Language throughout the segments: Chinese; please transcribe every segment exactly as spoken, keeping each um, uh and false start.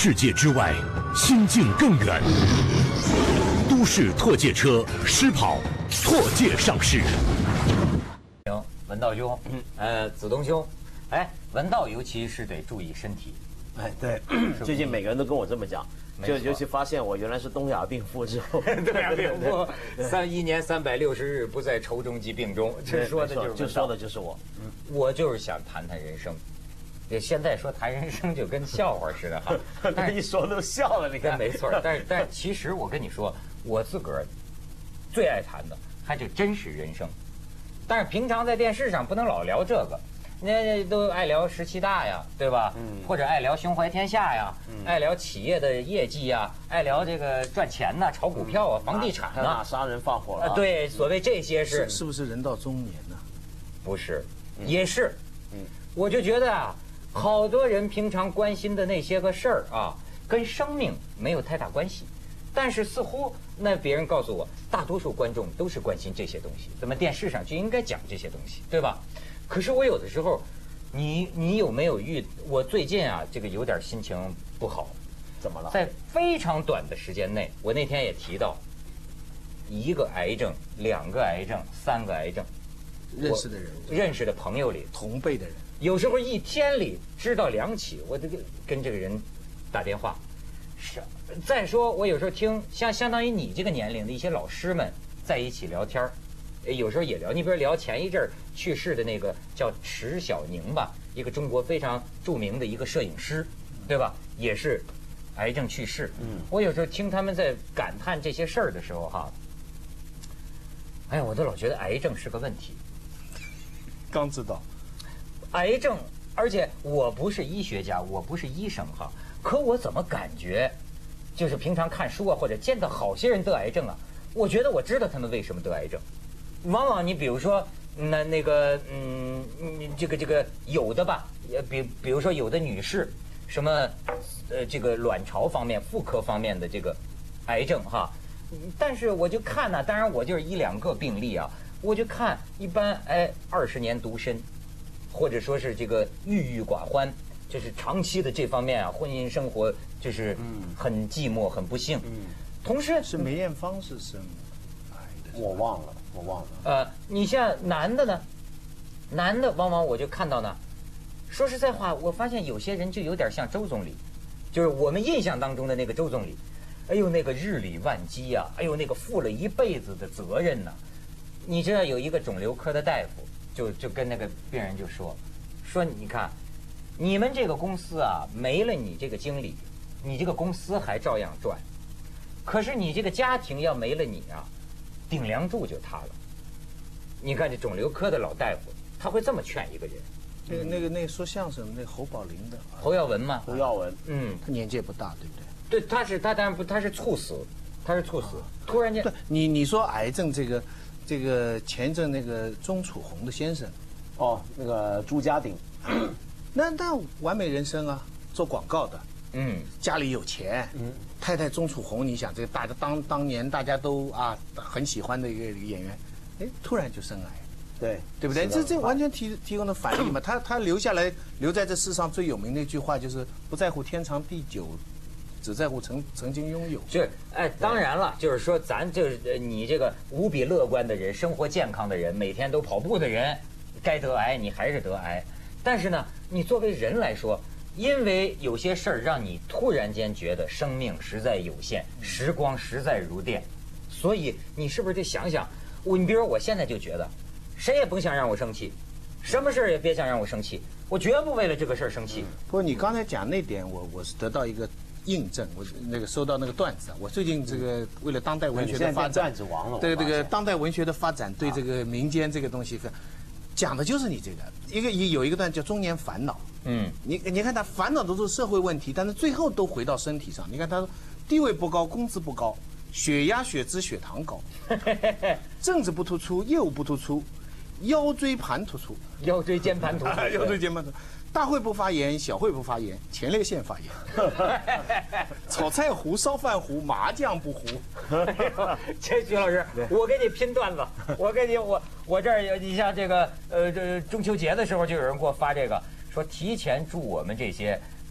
世界之外，心境更远。都市拓界车狮跑拓界上市。 行，文道兄，嗯，呃，子东兄，哎，文道尤其是得注意身体。 哎，对，最近每个人都跟我这么讲，就尤其发现我原来是东亚病夫之后， 东亚病夫，三一年三百六十日不在愁中及病中，这说的就是就说的就是我。 嗯，我就是想谈谈人生。现在说谈人生就跟笑话似的哈， 但是一说都笑了，你看。 没错，但是但是其实我跟你说，我自个儿最爱谈的还就真实人生，但是平常在电视上不能老聊这个。那都爱聊十七大呀，对吧？嗯，或者爱聊胸怀天下呀，嗯、爱聊企业的业绩呀，爱聊这个赚钱呐、炒股票啊、房地产呐、 杀人放火了、啊。 对，所谓这些是是不是人到中年呢？ 不是，也是。嗯，我就觉得啊，好多人平常关心的那些个事儿啊，跟生命没有太大关系，但是似乎那别人告诉我，大多数观众都是关心这些东西，怎么电视上就应该讲这些东西，对吧？可是我有的时候，你你有没有遇？我最近啊，这个有点心情不好。 怎么了？ 在非常短的时间内，我那天也提到，一个癌症、两个癌症、三个癌症， 认识的人、 认识的朋友里、 同辈的人， 有时候一天里知道两起，我这个跟这个人打电话。是，再说我有时候听像相当于你这个年龄的一些老师们在一起聊天儿。有时候也聊，你比如聊前一阵去世的那个叫迟小宁吧，一个中国非常著名的一个摄影师，对吧？也是癌症去世。嗯，我有时候听他们在感叹这些事儿的时候，哈，哎呀，我都老觉得癌症是个问题。 刚知道， 癌症，而且我不是医学家，我不是医生哈，可我怎么感觉，就是平常看书啊，或者见到好些人得癌症啊，我觉得我知道他们为什么得癌症。往往你比如说，那那个嗯，这个这个有的吧，也比比如说有的女士，什么呃这个卵巢方面、妇科方面的这个癌症哈，但是我就看呢、啊，当然我就是一两个病例啊，我就看一般哎二十年独身，或者说是这个郁郁寡欢，就是长期的这方面啊，婚姻生活就是很寂寞、很不幸。嗯，同时是梅艳芳是生癌的， 我忘了。我忘了。 呃，你像男的呢，男的往往我就看到呢，说实在话，我发现有些人就有点像周总理，就是我们印象当中的那个周总理，哎呦那个日理万机呀、啊，哎呦那个负了一辈子的责任呐、啊。你知道有一个肿瘤科的大夫就就跟那个病人就说，说你看，你们这个公司啊没了你这个经理，你这个公司还照样转，可是你这个家庭要没了你啊。顶梁柱就塌了。你看这肿瘤科的老大夫，他会这么劝一个人。 那个那个那个说相声那侯宝林的侯耀文嘛， 侯耀文， 嗯，他年纪也不大，对不对？ 对，他是他当然不，他是猝死，他是猝死，突然间。 对，你你说癌症这个这个前一阵那个钟楚红的先生， 哦，那个朱家鼎， 那那完美人生啊，做广告的。嗯，家里有钱，嗯，太太钟楚红，你想这个大家当当年大家都啊很喜欢的一个演员，哎，突然就生癌， 对对不对？这这完全提提供了反例嘛。他他留下来留在这世上最有名的一句话就是不在乎天长地久，只在乎曾曾经拥有。 是，哎，当然了，就是说咱就是你这个无比乐观的人，生活健康的人，每天都跑步的人，该得癌你还是得癌。但是呢，你作为人来说。因为有些事儿让你突然间觉得生命实在有限，时光实在如电，所以你是不是得想想？我你比如说，我现在就觉得，谁也甭想让我生气，什么事儿也别想让我生气，我绝不为了这个事儿生气。 不过你刚才讲那点，我我是得到一个印证，我那个收到那个段子啊，我最近这个为了当代文学的发展， 段子王了， 对这个当代文学的发展，对这个民间这个东西，讲的就是你这个一个有一个段叫中年烦恼。嗯，你你看他烦恼都是社会问题，但是最后都回到身体上。你看他说，地位不高，工资不高，血压、血脂、血糖高，政治不突出，业务不突出，腰椎盘突出， 腰椎间盘突出， 腰椎间盘突出，大会不发炎，小会不发炎，前列腺发炎，炒菜糊，烧饭糊，麻将不糊。 这徐老师，我给你拼段子，我给你我我这儿有，你像这个呃这中秋节的时候就有人给我发这个。说提前祝我们这些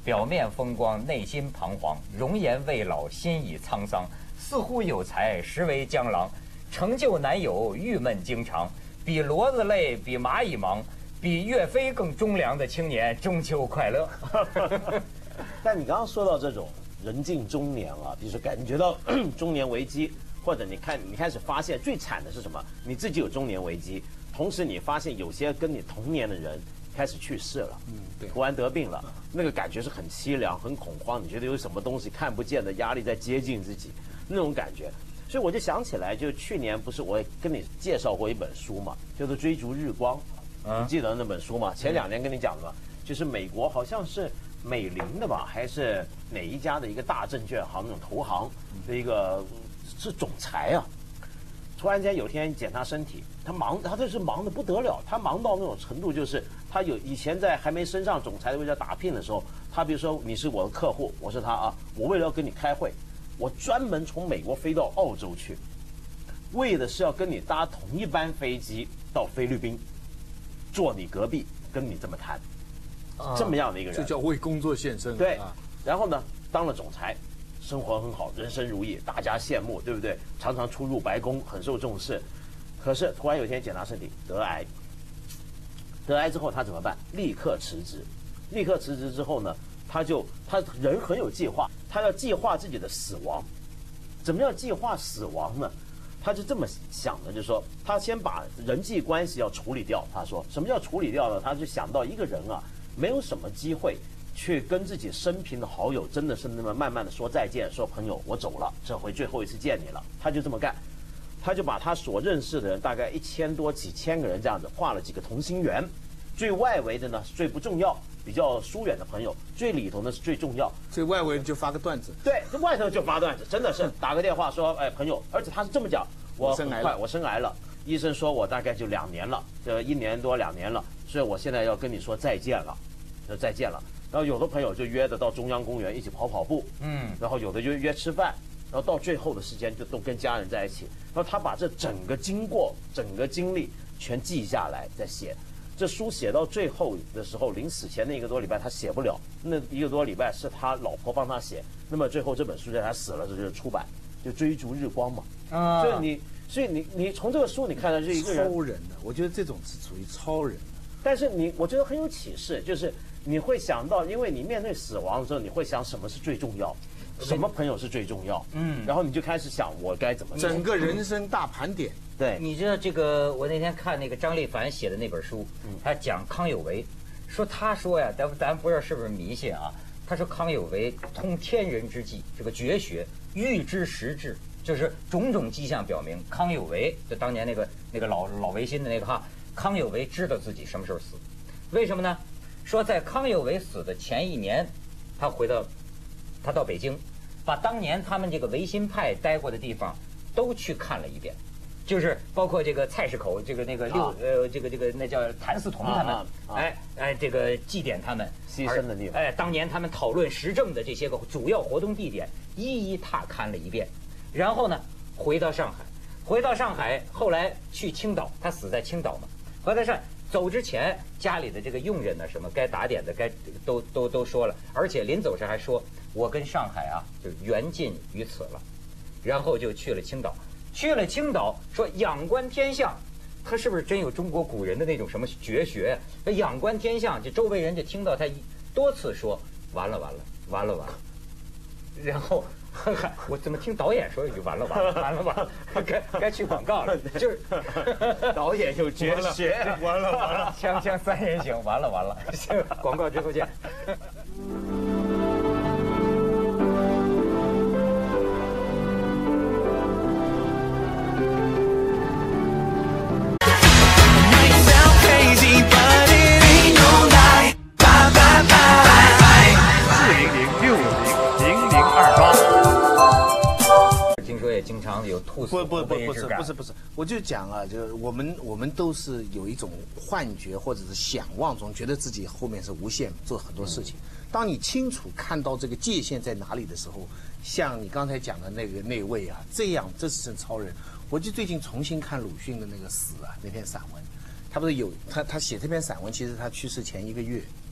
表面风光，内心彷徨，容颜未老，心已沧桑。似乎有才，实为江郎。成就难有，郁闷经常。比骡子累，比蚂蚁忙，比岳飞更忠良的青年，中秋快乐。 但你刚刚说到这种人近中年啊，比如说感觉到中年危机，或者你看你开始发现最惨的是什么？你自己有中年危机，同时你发现有些跟你同年的人开始去世了，嗯，对，突然得病了，那个感觉是很凄凉、很恐慌。你觉得有什么东西看不见的压力在接近自己，那种感觉。所以我就想起来，就去年不是我也跟你介绍过一本书嘛，叫做《追逐日光》，你记得那本书吗？前两年跟你讲的，就是美国好像是美林的吧，还是哪一家的一个大证券行那种投行的一个是总裁啊。突然间有一天检查身体，他忙，他这是忙得不得了，他忙到那种程度，就是他有以前在还没升上总裁的位置打拼的时候，他比如说你是我的客户，我是他啊，我为了要跟你开会，我专门从美国飞到澳洲去，为的是要跟你搭同一班飞机到菲律宾，坐你隔壁跟你这么谈，啊、这么样的一个人， 这叫为工作献身。 对，啊、然后呢，当了总裁。生活很好，人生如意，大家羡慕，对不对？常常出入白宫，很受重视。可是突然有一天检查身体，得癌。得癌之后他怎么办？立刻辞职。立刻辞职之后呢，他就他人很有计划，他要计划自己的死亡。怎么样计划死亡呢？他就这么想的，就是说他先把人际关系要处理掉。他说什么叫处理掉呢？他就想到一个人啊，没有什么机会去跟自己生平的好友真的是那么慢慢的说再见，说朋友我走了，这回最后一次见你了。他就这么干，他就把他所认识的人大概一千多几千个人这样子画了几个同心圆，最外围的呢是最不重要，比较疏远的朋友，最里头呢是最重要。 最外围就发个段子， 对，这外头就发段子，真的是打个电话说，哎朋友，而且他是这么讲，我很快我生癌了，医生说我大概就两年了，这一年多两年了，所以我现在要跟你说再见了，就再见了。然后有的朋友就约着到中央公园一起跑跑步，嗯，然后有的就约吃饭，然后到最后的时间就都跟家人在一起。然后他把这整个经过、整个经历全记下来，再写。这书写到最后的时候，临死前那一个多礼拜他写不了，那一个多礼拜是他老婆帮他写。那么最后这本书在他死了，这就是出版，就追逐日光嘛。啊，所以你，所以你，你从这个书你看到这一个人超人的，我觉得这种是属于超人的。 但是你，我觉得很有启示，就是。你会想到，因为你面对死亡的时候，你会想什么是最重要，什么朋友是最重要，嗯，然后你就开始想我该怎么做。 整个人生大盘点。 对， 你知道这个，我那天看那个张立凡写的那本书，他讲康有为，说他说呀，咱咱不知道是不是迷信啊，他说康有为通天人之际，这个绝学，预知时至，就是种种迹象表明，康有为就当年那个那个老老维新的那个哈，康有为知道自己什么时候死，为什么呢？说在康有为死的前一年，他回到，他到北京，把当年他们这个维新派待过的地方都去看了一遍，就是包括这个菜市口，这个那个六、啊、呃这个这个那叫谭嗣同他们，啊啊、哎哎这个祭奠他们牺牲的地方， 哎当年他们讨论时政的这些个主要活动地点，一一踏勘了一遍，然后呢回到上海，回到上海，后来去青岛，他死在青岛嘛，回到上海。走之前，家里的这个佣人呢，什么该打点的，该都都都说了，而且临走时还说，我跟上海啊就缘尽于此了，然后就去了青岛，去了青岛说仰观天象，他是不是真有中国古人的那种什么绝学？仰观天象，这周围人就听到他多次说，完了完了完了完了，然后。我怎么听导演说一句完了完了完了完了，该该去广告了，就是导演有绝学， 完了完了，锵锵三人行，完了完了，广告之后见。经常有吐死不不不不是不是不是，我就讲啊，就是我们我们都是有一种幻觉或者是想望中，觉得自己后面是无限做很多事情。当你清楚看到这个界限在哪里的时候，像你刚才讲的那个那位啊，这样这是超人。我就最近重新看鲁迅的那个《死》啊那篇散文，他不是有他他写这篇散文，其实他去世前一个月，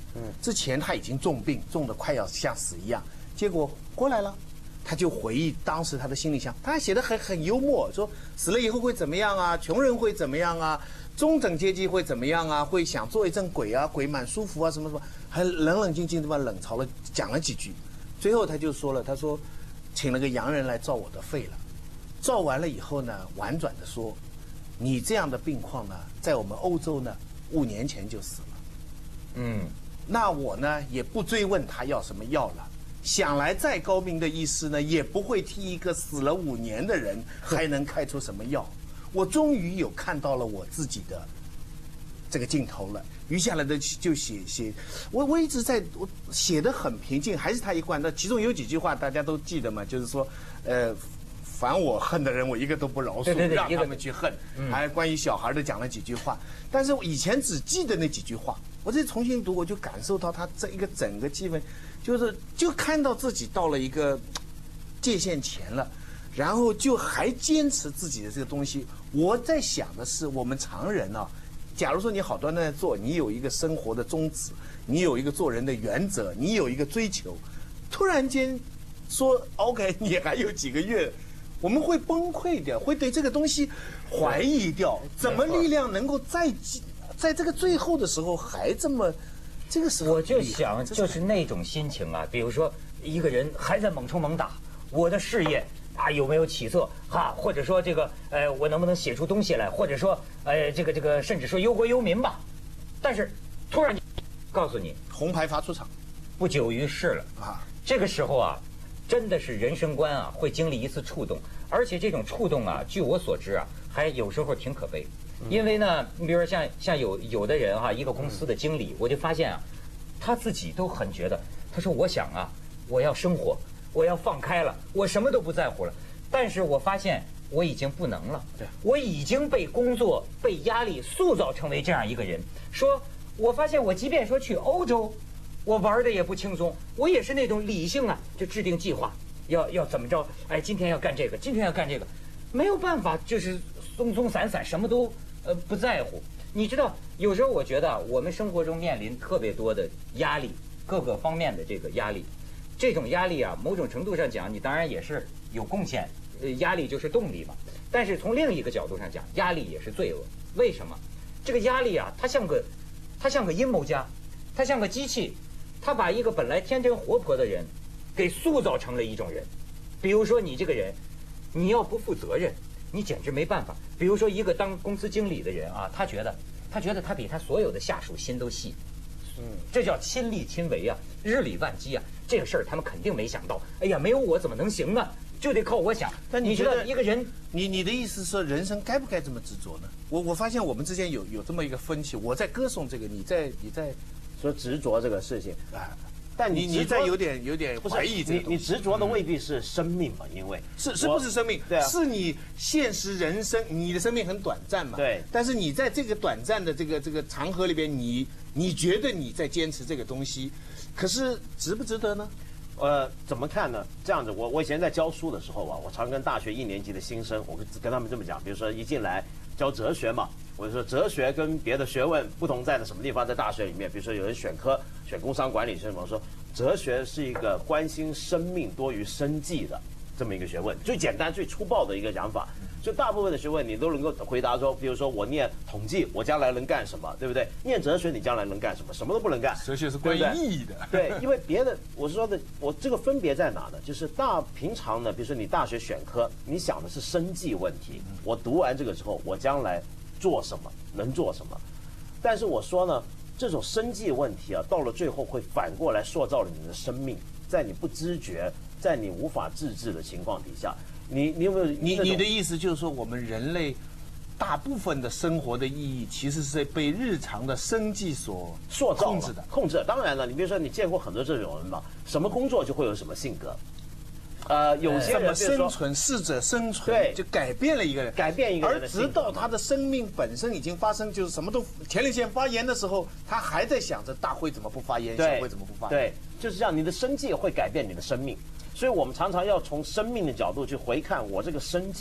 嗯，之前他已经重病，重得快要像死一样，结果过来了。他就回忆当时他的心里想，他还写得很很幽默，说死了以后会怎么样啊？穷人会怎么样啊？中等阶级会怎么样啊？会想做一阵鬼啊，鬼蛮舒服啊，什么什么，还冷冷静静的把冷嘲了讲了几句，最后他就说了，他说，请了个洋人来照我的肺了，照完了以后呢，婉转的说，你这样的病况呢，在我们欧洲呢，五年前就死了，嗯，那我呢也不追问他要什么药了。想来再高明的医师呢，也不会替一个死了五年的人还能开出什么药。我终于有看到了我自己的这个镜头了。余下来的就写写，我我一直在我写得很平静，还是他一贯。那其中有几句话大家都记得嘛，就是说，呃，凡我恨的人，我一个都不饶恕，让他们去恨。还关于小孩的讲了几句话，但是我以前只记得那几句话，我这重新读，我就感受到他这一个整个气氛。就是就看到自己到了一个界限前了，然后就还坚持自己的这个东西。我在想的是，我们常人啊，假如说你好端端的做，你有一个生活的宗旨，你有一个做人的原则，你有一个追求，突然间说 OK， 你还有几个月，我们会崩溃掉，会对这个东西怀疑掉，怎么力量能够在在这个最后的时候还这么。这个时候我就想，就是那种心情啊，比如说一个人还在猛冲猛打，我的事业啊有没有起色哈，或者说这个呃我能不能写出东西来，或者说呃这个这个甚至说忧国忧民吧，但是突然告诉你红牌罚出场， 不久于事了啊。这个时候啊，真的是人生观啊会经历一次触动，而且这种触动啊，据我所知啊，还有时候挺可悲。因为呢，你比如说像像有有的人哈、啊，一个公司的经理，我就发现啊，他自己都很觉得，他说我想啊，我要生活，我要放开了，我什么都不在乎了。但是我发现我已经不能了，对，我已经被工作、被压力塑造成为这样一个人。说，我发现我即便说去欧洲，我玩的也不轻松，我也是那种理性啊，就制定计划，要要怎么着？哎，今天要干这个，今天要干这个，没有办法，就是松松散散，什么都。呃，不在乎。你知道，有时候我觉得我们生活中面临特别多的压力，各个方面的这个压力，这种压力啊，某种程度上讲，你当然也是有贡献，呃，压力就是动力嘛。但是从另一个角度上讲，压力也是罪恶。为什么？这个压力啊，它像个，它像个阴谋家，它像个机器，它把一个本来天真活泼的人，给塑造成了一种人。比如说你这个人，你要不负责任。你简直没办法。比如说一个当公司经理的人啊，他觉得，他觉得他比他所有的下属心都细，嗯，这叫亲力亲为啊，日理万机啊。这个事儿他们肯定没想到。哎呀，没有我怎么能行啊？就得靠我想。 但你知道一个人， 你你的意思是说，人生该不该这么执着呢？我我发现我们之间有有这么一个分歧。我在歌颂这个，你在你在说执着这个事情啊。但你你在有点有点怀疑这个你你执着的未必是生命嘛，因为是是不是生命？ 对啊， 是你现实人生，你的生命很短暂嘛。 对。 但是你在这个短暂的这个这个长河里边，你你觉得你在坚持这个东西，可是值不值得呢？ 呃，怎么看呢？这样子，我我以前在教书的时候啊，我常跟大学一年级的新生，我跟跟他们这么讲，比如说一进来教哲学嘛。我就说哲学跟别的学问不同在的什么地方，在大学里面，比如说有人选科选工商管理是什么，我说哲学是一个关心生命多于生计的这么一个学问，最简单最粗暴的一个讲法。就大部分的学问你都能够回答说，比如说我念统计，我将来能干什么，对不对？念哲学你将来能干什么？什么都不能干。 哲学是关于意义的。 对，因为别的我是说的，我这个分别在哪呢？就是大平常呢，比如说你大学选科，你想的是生计问题，我读完这个之后，我将来做什么，能做什么？但是我说呢，这种生计问题啊，到了最后会反过来塑造了你的生命，在你不知觉，在你无法自制的情况底下，你你有没有？ 你你的意思就是说，我们人类大部分的生活的意义，其实是被日常的生计所塑造控制的。 控制。当然了，你比如说你见过很多这种人嘛，什么工作就会有什么性格。呃，有些人生存，适者生存， 对， 就改变了一个人， 改变一个人， 而直到他的生命本身已经发生，就是什么都前列腺发炎的时候，他还在想着大会怎么不发炎，小会怎么不发炎， 对，就是这样，你的生计会改变你的生命，所以我们常常要从生命的角度去回看我这个生计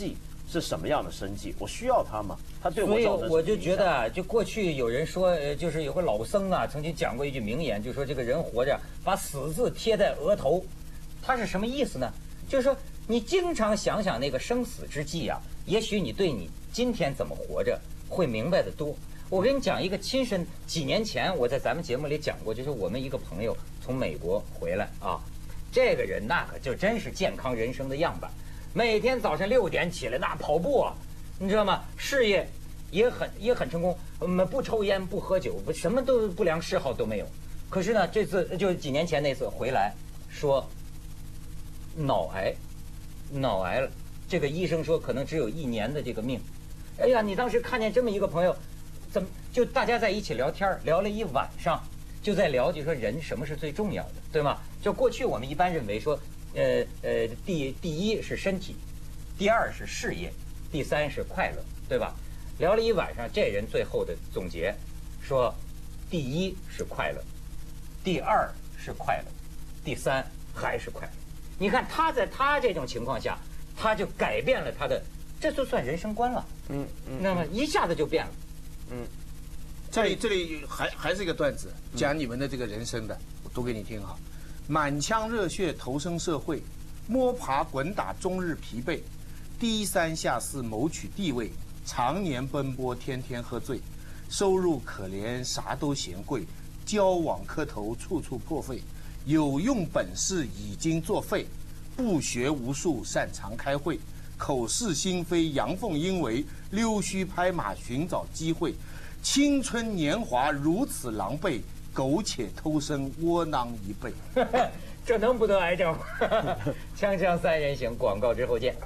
是什么样的生计？我需要它吗？它对我所以造成什么我就影响觉得啊，就过去有人说，呃，就是有个老僧啊，曾经讲过一句名言，就说这个人活着把死字贴在额头，它是什么意思呢？就是说你经常想想那个生死之际啊，也许你对你今天怎么活着会明白的多。我跟你讲一个亲身，几年前我在咱们节目里讲过，就是我们一个朋友从美国回来啊，这个人那可就真是健康人生的样板，每天早上六点起来那跑步啊。你知道吗？事业也很也很成功，嗯，不抽烟不喝酒，不什么都不良嗜好都没有。可是呢，这次就几年前那次回来，说脑癌，脑癌了。这个医生说可能只有一年的这个命。哎呀，你当时看见这么一个朋友，怎么就大家在一起聊天，聊了一晚上，就在聊，就说人什么是最重要的，对吗？就过去我们一般认为说，呃呃，第第一是身体，第二是事业。第三是快乐，对吧？聊了一晚上，这人最后的总结说，第一是快乐，第二是快乐，第三还是快乐。你看他在他这种情况下，他就改变了他的，这就算人生观了。嗯嗯，那么一下子就变了。嗯， 这里这里还还是一个段子，讲你们的这个人生的，我读给你听哈。满腔热血投身社会，摸爬滚打终日疲惫。低三下四谋取地位，常年奔波，天天喝醉，收入可怜，啥都嫌贵，交往磕头，处处破费，有用本事已经作废，不学无术，擅长开会，口是心非，阳奉阴违，溜须拍马，寻找机会，青春年华如此狼狈，苟且偷生，窝囊一辈。 这能不得癌症？锵锵三人行，广告之后见。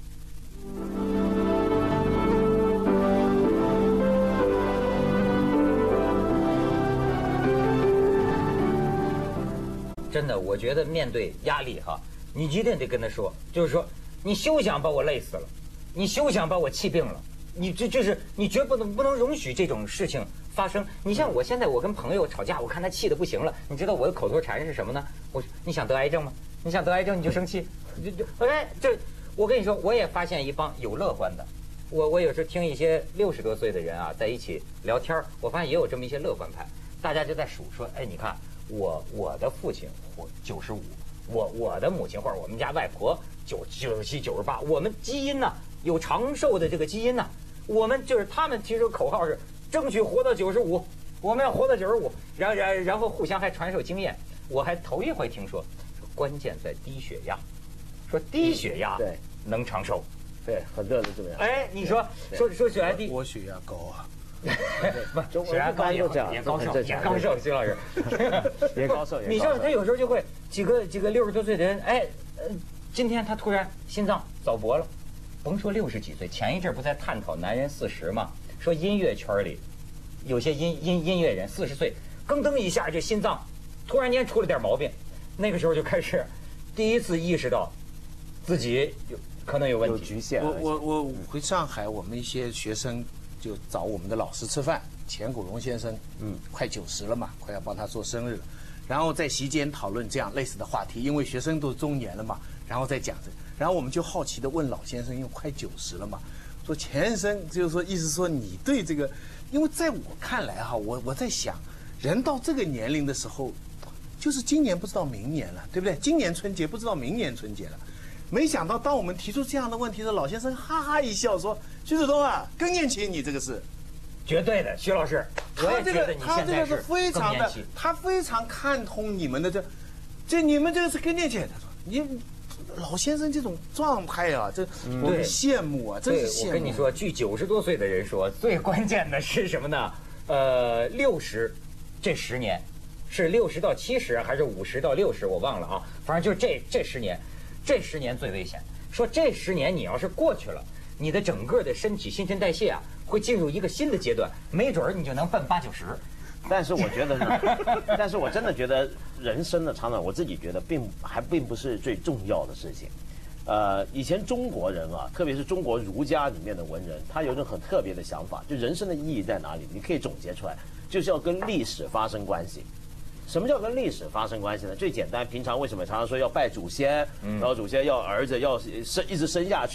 真的，我觉得面对压力哈，你一定得跟他说，就是说，你休想把我累死了，你休想把我气病了，你这就是你绝不能不能容许这种事情发生。你像我现在，我跟朋友吵架，我看他气得不行了，你知道我的口头禅是什么呢？我说你想得癌症吗？你想得癌症你就生气，就就哎这。我跟你说，我也发现一帮有乐观的。我我有时候听一些六十多岁的人啊，在一起聊天，我发现也有这么一些乐观派。大家就在数说，哎，你看我我的父亲活九十五，我我的母亲或者我们家外婆九九十七九十八，我们基因呢有长寿的这个基因呢，我们就是他们其实口号是争取活到九十五，我们要活到九十五，然然然后互相还传授经验。我还头一回听说，说关键在低血压。说低血压对能长寿， 对很多人这么样。 哎，你说说说血压低， 我血压高啊， 不，血压高也也高寿，也高寿，徐老师也高寿。 你说他有时候就会几个几个六十多岁的人，哎，呃，今天他突然心脏早搏了，甭说六十几岁，前一阵不在探讨男人四十嘛，说音乐圈里有些音音音乐人四十岁，咯噔一下就心脏突然间出了点毛病，那个时候就开始第一次意识到。自己有可能有问题， 有局限。 我我我回上海，我们一些学生就找我们的老师吃饭，钱古荣先生，嗯，快九十了嘛，快要帮他做生日了，然后在席间讨论这样类似的话题，因为学生都中年了嘛，然后再讲这，然后我们就好奇的问老先生，因为快九十了嘛，说钱生就是说意思说你对这个，因为在我看来哈，我我在想，人到这个年龄的时候，就是今年不知道明年了，对不对？今年春节不知道明年春节了。没想到，当我们提出这样的问题的老先生哈哈一笑说：“徐子东啊，更年期你这个是绝对的，徐老师，我也觉得你现在是非常的，他非常看通你们的这，这你们这个是更年期。他说你老先生这种状态啊，这我们羡慕啊，真是羡慕。 我跟你说，据九十多岁的人说，最关键的是什么呢？呃，六十这十年是六十到七十还是五十到六十，我忘了啊，反正就是这这十年。”这十年最危险，说这十年你要是过去了，你的整个的身体新陈代谢啊，会进入一个新的阶段，没准儿你就能奔八九十。 但是我觉得呢，但是我真的觉得人生的长短，我自己觉得并还并不是最重要的事情。呃，以前中国人啊，特别是中国儒家里面的文人，他有一种很特别的想法，就人生的意义在哪里？你可以总结出来，就是要跟历史发生关系。什么叫跟历史发生关系呢？最简单，平常为什么常常说要拜祖先，然后祖先要儿子要生一直生下去？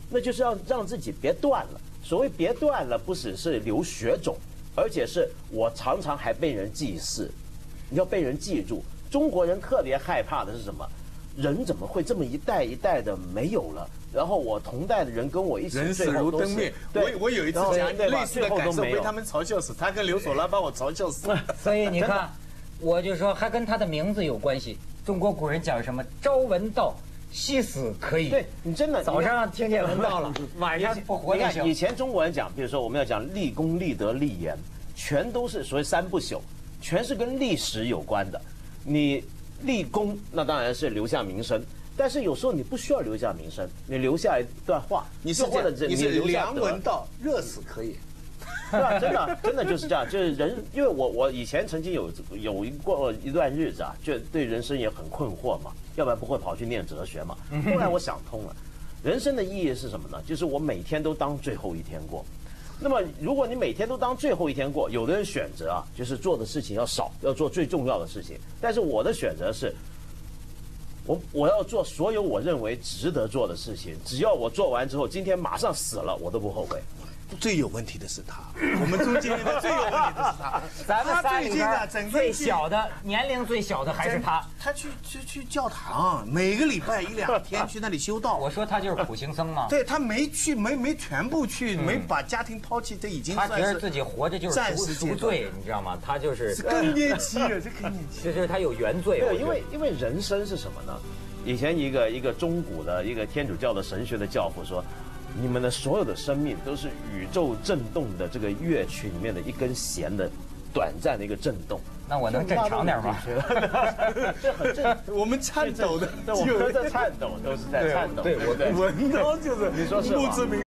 那就是要让自己别断了。所谓别断了，不只是留血种，而且是我常常还被人祭祀，你要被人记住。中国人特别害怕的是什么？人怎么会这么一代一代的没有了？然后我同代的人跟我一起人死如灯灭。我我有一次讲类似的感受，被他们嘲笑死，他跟刘索拉把我嘲笑死。 所以你看，我就说还跟他的名字有关系。中国古人讲什么？朝闻道，夕死可以。 对你真的早上听见闻道了，晚上不活就行。 以前中国人讲，比如说我们要讲立功、立德、立言，全都是所谓三不朽，全是跟历史有关的。你立功，那当然是留下名声。但是有时候你不需要留下名声，你留下一段话， 你是或者你是良闻道，热死可以。 对吧？真的真的就是这样，就是人，因为我我以前曾经有有一过一段日子啊，就对人生也很困惑嘛，要不然不会跑去念哲学嘛。后来我想通了，人生的意义是什么呢？就是我每天都当最后一天过。那么如果你每天都当最后一天过，有的人选择啊，就是做的事情要少，要做最重要的事情。但是我的选择是，我我要做所有我认为值得做的事情，只要我做完之后，今天马上死了，我都不后悔。 最有问题的是他，我们中间的最有问题的是他。 咱们仨里边整最小的年龄最小的还是他。 他去去去教堂，每个礼拜一两天去那里修道。 我说他就是苦行僧嘛。 对他没去，没没全部去，没把家庭抛弃，这已经他觉得自己活着就是赎赎罪，你知道吗？他就是更年期了，这更年期。 这就是他有原罪。 对，因为因为人生是什么呢？以前一个一个中古的一个天主教的神学的教父说，你们的所有的生命都是宇宙震动的这个乐曲里面的一根弦的短暂的一个震动。 那我能震长点吗？ 这很震， 我们颤抖的， 对，我们在颤抖，都是在颤抖。 对，我闻到就是你说是吗？